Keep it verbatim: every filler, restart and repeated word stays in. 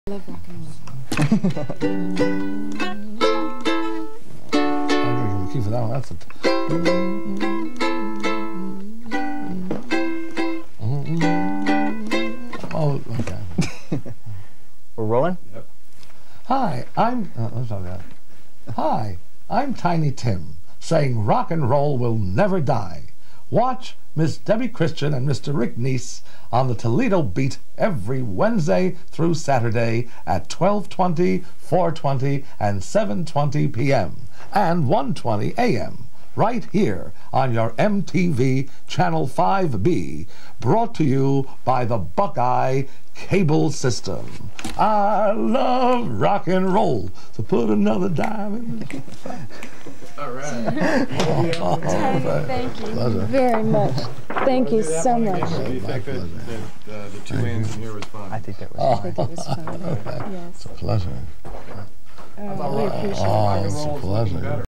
love rock and roll. I'm going to keep for that one. That's it. Oh, okay. We're rolling? Yep. Hi, I'm. Uh, let's not that. Hi, I'm Tiny Tim, saying rock and roll will never die. Watch Miss Debbie Christian and Mister Rick Neese on the Toledo Beat every Wednesday through Saturday at twelve twenty, four twenty, and seven twenty p m and one twenty a m right here on your M T V Channel five B, brought to you by the Buckeye Cable System. I love rock and roll, so put another dime in the All right. oh, Tiny, thank you Pleasure. very much. Thank you so much. Do you think that, that uh, the two ends in here was fun? I think that was Oh. I think it was fun. Yes. It's a pleasure. Uh, we appreciate Oh, it. it's a pleasure.